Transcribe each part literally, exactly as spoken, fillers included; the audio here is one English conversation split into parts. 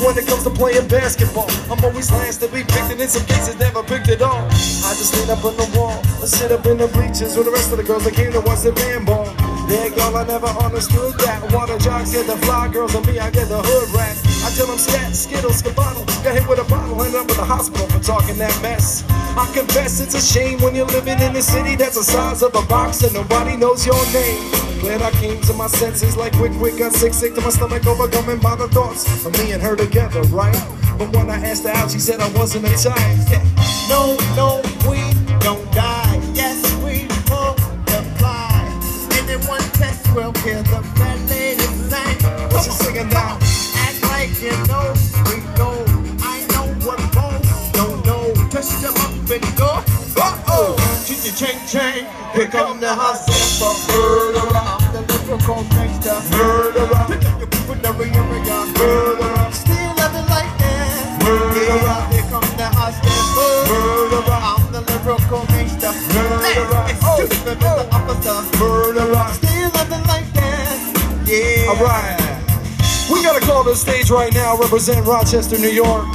when it comes to playing basketball. I'm always last to be picked, and in some cases never picked at all. I just lean up on the wall, I sit up in the bleachers with the rest of the girls that came to watch the band ball. Yeah, girl, I never understood that. Water jocks get the fly girls, and me, I get the hood rat. I tell them scat, skittles, skaboddle. Got hit with a bottle, ended up in the hospital for talking that mess. I confess it's a shame when you're living in a city that's the size of a box and nobody knows your name. Glad I came to my senses like quick, quick, got sick, sick to my stomach, overcoming by the thoughts of me and her together, right? But when I asked her out, she said I wasn't a type. Yeah. No, no, we don't die. Yes, we multiply. And in one test, we'll hear the fat lady sing. What you singing now? Act like you know, we know. I know what both don't know. Touch them up and go. Uh-oh, ching ching ching. Here come the hustle for murderer. I'm the lyrical gangster. Murderer. Pick up your people, never, never, never. Murderer. Still nothing like that. Murderer. Yeah, here come the hustle for murderer. I'm the lyrical gangster. Murderer. Excuse me, Mister Officer. Murderer. Still nothing like that. Yeah. All right. We gotta call the stage right now. Represent Rochester, New York.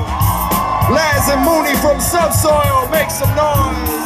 Laz and Mooney from Subsoil, make some noise.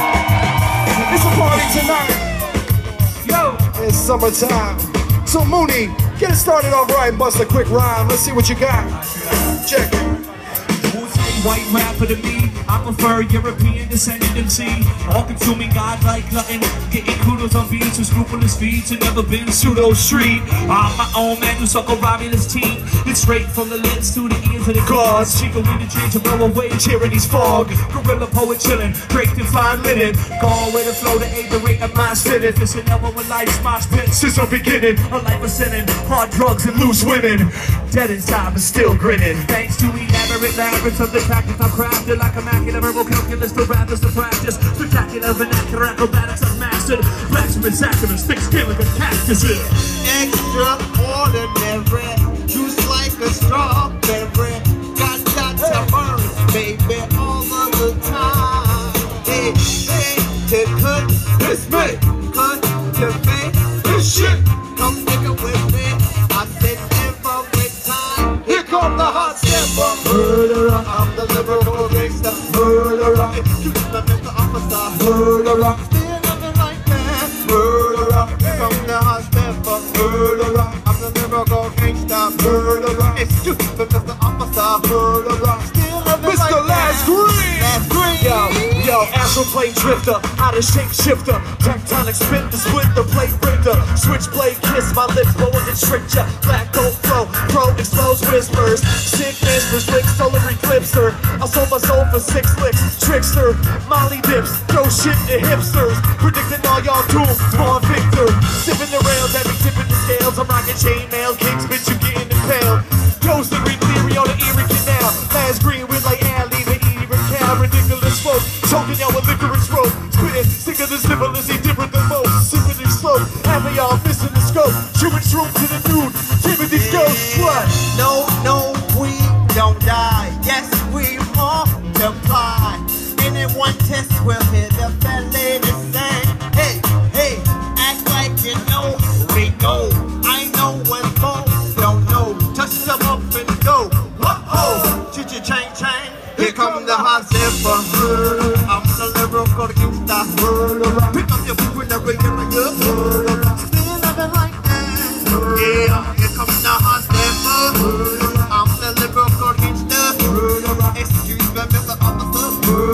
It's a party tonight. Yo, it's summertime. So Mooney, get it started off right and bust a quick rhyme. Let's see what you got. Check it. White rapper to me, I prefer European descendant M C. All-consuming God like nothing, getting kudos on beats with scrupulous feats and never been pseudo street. I'm my own man who suck a Romulus team. It's straight from the lips to the ears of the claws. She can read the change to blow away tyranny's fog. Gorilla poet chillin', draped in fine linen. Gone with the flow to aid the rate of my sitting. This is never when life's my spit since the beginning. A life of sinning, hard drugs and loose women. Dead inside but still grinning. Thanks to elaborate labyrinths of the tactics I've crafted like immaculate verbal calculus to rappers to practice. Spectacular vernacular acrobatics I've mastered. Blasphemous sacraments, fixed killing and cactuses. Extraordinary, juice like a strawberry. Got got to burn, baby, all of the time. Hey, hey, to cut this me, cut to make this shit. Come nigga with me. I said every time. Here come the hot stepper. Murderer, I'm the lyrical gangster. Murderer, excuse me, Mister Officer. Murderer, still nothing like that. Murderer, here come the hot stepper. Murderer, I'm the lyrical gangster. Murderer, excuse me, Mister Officer. Murderer, still nothing Mister like Laz that. Green. Laz Green. Yo, yo, astral plane drifter, out of shape shifter, tectonic spit the split the plate rifter, switchblade kiss my lips blowing and shrink ya, black gold flow, pro explodes whispers, sickness restricts solar eclipser. I sold my soul for six licks, trickster, Molly dips, throw shit to hipsters, predicting all y'all tools, Spawn Victor, sipping the rails, every tipping the scales, I'm rocking chainmail, kings, bitch, you getting impaled, ghost and theory on the Erie Canal, Laz Green with like alley, the Erie Canal, ridiculous smoke, choking y'all with licorice rope, spitting, sicker than snivel, is he different than most, sipping and slow, having y'all missing the scope, chewing shrooms to the nude, Timothy's ghost, what? No, no, we don't die. Yes, we multiply. And in one test, we'll hear the fat lady sing. Hey, hey, act like you know, we know. I know when folks don't know. Touch them up and go. Whoa-ho, ching-ching, ching. Here come the hot stepper. I'm the lyrical gangster. Pick up your people and every year. Still nothing like that. Yeah, here comes the hot stepper. I'm the lyrical gangster. Excuse me, Mister Officer.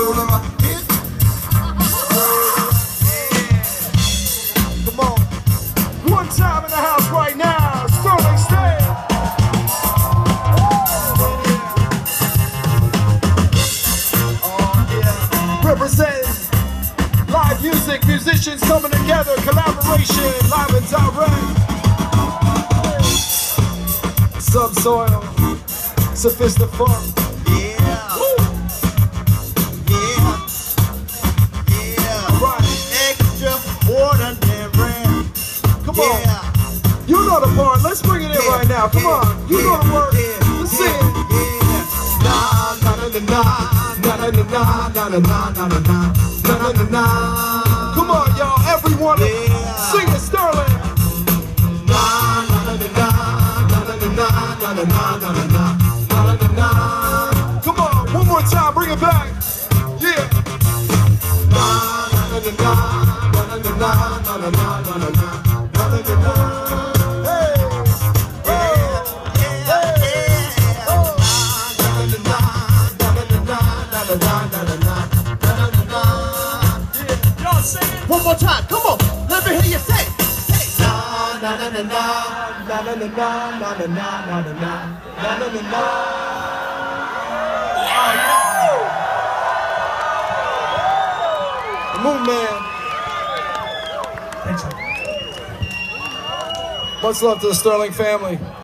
Come on. One time in the house right now. Sterling State. Oh, yeah. Represent live music, musicians coming together, collaboration, live and direct. Subsoil, Sophistafunk. Yeah. Woo. Yeah. Yeah. Right. Extraordinary. Come Yeah. on. You know the part. Let's bring it in Yeah. right now. Come Yeah. on. You Yeah. know the word. Yeah. Let's sing. Yeah. Na na na na na na na na na na na na na na na na. Come on, y'all. Everyone, Yeah. sing it, Sterling. Na na na na na na na na na na na na na. One more time, come on. Let me hear you say. Say. Na na na na na na na na na na na na na na na na na. Moon Man. Thanks, man. Much love to the Sterling family.